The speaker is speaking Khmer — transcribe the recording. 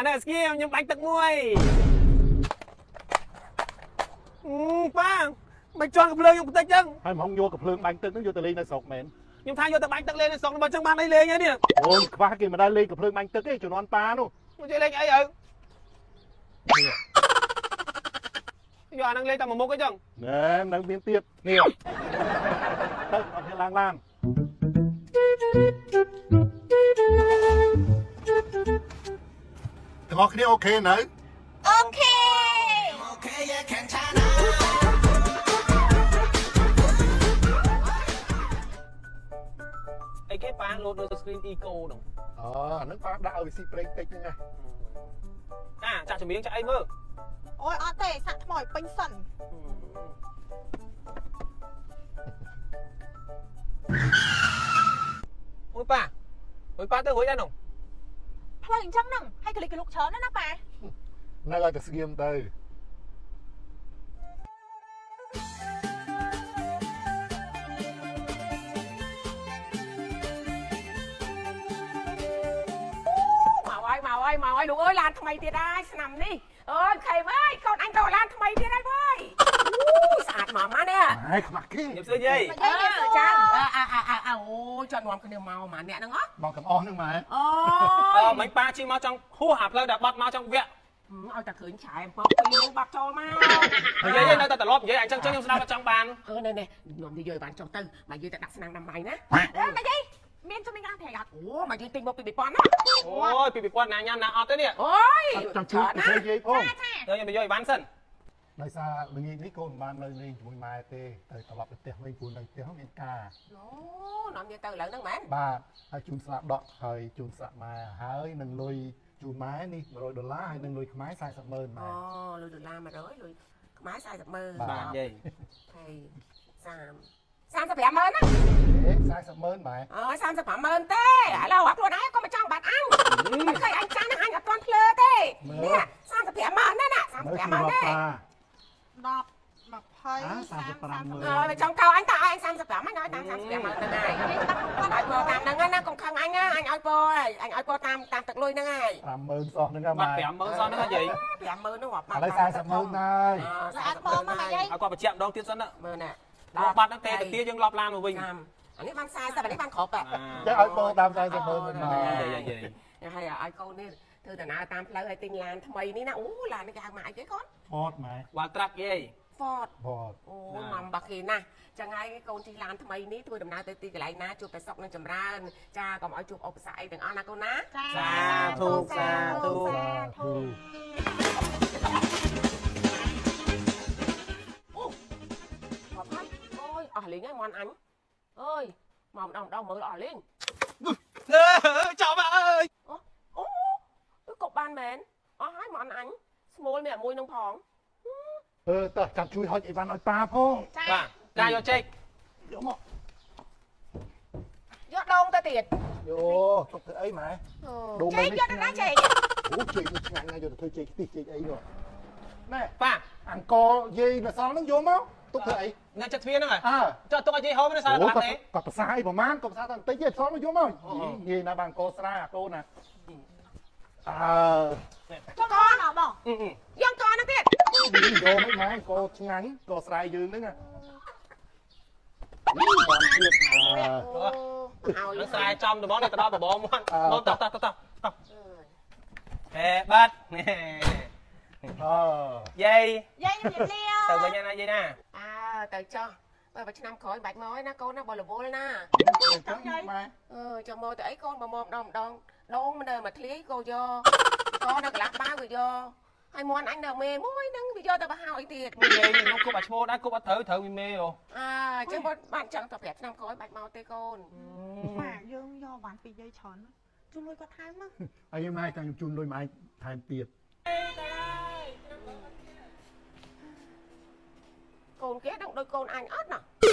nè skia nhưng bánh tật muôi ba mày cho cặp lương trong tay chân hay mà không vô cặp lương bánh tật nó vô từ ly nó sột mền nhưng thay vô từ bánh tật lên sột mà chân ban đây lên nhá đi ôi ba kia mà đây ly cặp lương bánh tật ấy cho nó ăn pa luôn chơi lên ấy ừ giờ đang lên tầm một cái chừng nè đang biến tiết nhiều đây còn cái lang lang có cái ok nữa ok ไอ้แค่ปางโหลดโดยสกรีนอีโก้ดง nước pha đạo vì xì break tích như này ចាក់ចម្រៀងចាក់អីមើលអូយអត់ទេសាក់ថ្មឲ្យពេញសិនអូយប៉ាទៅរួចដែរនោះផ្លូវអញ្ចឹងហ្នឹងហើយកលិកលុកច្រើនណាប៉ា nơi gọi là game đây មកឲ្យលោកអើយឡានថ្មីទៀតហើយឆ្នាំនេះអើយខេមអើយកូនអញទៅឡានថ្មីទៀតហើយវើយស្អាតមកម៉ានេះហេខ្មាស់គេខ្ញុំសួរយាយចាអូចត់នាំគ្នាមកម៉ាអ្នកហ្នឹងហ៎មកកំអស់ហ្នឹងម៉ែអូមិនប៉ាជិះមកចង់ហួសអាផ្លូវដែលបាត់មកចង់វាក់ឲ្យតែឃើញឆែអំពើពីនឹងបាត់ចូលមកយាយនៅតែត្រឡប់និយាយអញ្ចឹងខ្ញុំស្ដាប់ចង់បាននេះខ្ញុំនិយាយបានចុះទៅមកយាយតែដាក់ស្នាងដាំបាយណាមកយាយមានជំនាញអត់ទេអត់អូមកយាយទិញមកពី2000ណាអូយពី2000ណាញ៉ាំណាអត់ទេនេះអូយចង់ជួយទៅយាយផងខ្ញុំទៅយាយបានសិនដោយសារល្ងាចនេះកូនបាននៅលេងជាមួយម៉ែទេទៅត្រឡប់ទៅផ្ទះវិញព្រោះនៅផ្ទះមានការអូនាំយាយទៅឥឡូវហ្នឹងមែនបាទហើយជូនស្លាកដកហើយជូនស្លាកម៉ែហើយនឹងលុយជូនម៉ែនេះ$100ហើយនឹងលុយខ្មែរ40,000ម៉ែអូលុយដុល្លារ100លុយខ្មែរ40,000 បាទយាយហើយ35,000ណា 40,000ម៉ែអើ35,000ទេឥឡូវអត់ខ្លួនឯងក៏មិនចង់បាត់អញមិនឃើញអញចាស់ណាស់អញអត់ទាន់ភ្លើទេនេះ35,000ណា35,000ទេ 10 20 35,000អើចង់កោអញតើអញ35ហ្នឹងឲ្យតាម35,000ហ្នឹងហើយឲ្យពរតាមហ្នឹងណាកុំខឹងអញណាអញឲ្យពរហើយអញឲ្យពរតាមទឹកលុយហ្នឹងហើយ 50,000សោះហ្នឹងម៉ែ 50,000សោះហ្នឹងយាយ 50,000ហ្នឹងបាត់ឥឡូវ40,000ហើយស្អាតបងមកយាយឲ្យគាត់បញ្ជាក់ម្ដងទៀតសិនណាមើលណាដល់បាត់ហ្នឹងទេតាយើងឡប់ឡានមកវិញអានេះបាន40អានេះបានគ្រប់ចឹងឲ្យពរតាម40,000 ហើយឲ្យកូននេះធ្វើដំណើរតាមផ្លូវឲ្យទិញឡានថ្មីនេះណាអូឡាននេះគេហៅម៉ាអីគេកូន Ford ម៉ែវ៉ាល់ត្រាក់យាយ Ford អូម៉ាំបាគេណាចឹងហើយកូនជិះឡានថ្មីនេះធ្វើដំណើរទៅទីកន្លែងណាជួបតែសុខនិងចម្រើនចាកុំឲ្យជួបឧបសគ្គអីទាំងអស់ណាកូនណាសាធុអូអស់លេងហើយមន់អញអើយមកម្ដងមើលអស់លេងចប់អើយអូកុបបានមែនអស់ហើយមន់អញស្មូលមានមួយនឹងផងតើចាំជួយហុចអីវ៉ាន់ឲ្យប៉ាផងបាទកាយកចេកយកមកយកដងទៅទៀតយោទុកធ្វើអីម៉ែដងចេកយកទៅណាចេកអូចេកនេះឆ្ងាញ់ណាស់យកទៅធ្វើចេកខ្ទិះចេកអីនោះណែប៉ាអង្គយាយម្សល់ហ្នឹងយកមកទុកធ្វើអីនៅចិត្តទ្វារហ្នឹងហ៎ចុះទុកឲ្យយាយហូបនៅសារបាត់ទេគាត់ប្រសាអីប្រហែលគាត់ប្រសាតែបន្តិចទេផ្សំមកយកមកងាយណាស់បានកោស្រាអាកូនណាចុះកោណបងយកកោហ្នឹងទៀតយកមិនម៉ែកោឆ្ងាញ់កោស្រ័យយើងហ្នឹងនេះបងទៀតឲ្យស្រែចំត្បូងនេះទៅដល់ត្បូងមកតោះហេបាត់យាយជំរាបលាទៅវិញណាយាយណាទៅចុះបើឆ្នាំក្រោយបាច់មកឯណាកូនណាបើរវល់ណាចាំយាយម៉ែចាំមកទៅអីកូនបើមកម្ដងដងមិននៅមកធ្លាយក៏យកក៏នៅកន្លះបាវក៏យកហើយមន់អញនៅមេមួយហ្នឹងវាយកទៅបោះហើយទៀតយាយខ្ញុំគប់អាឈ្មោះដែរគប់អត់ត្រូវវាមេអូចឹងបានចង់ទៅ5ឆ្នាំក្រោយបាច់មកទេកូនម៉ាយើងយកបានពីយាយច្រើនជូនលុយគាត់ថែមមកហើយម៉ែចាំខ្ញុំជូនលុយម៉ែថែមទៀតកូនគេដឹងដូចកូនអញអត់ណា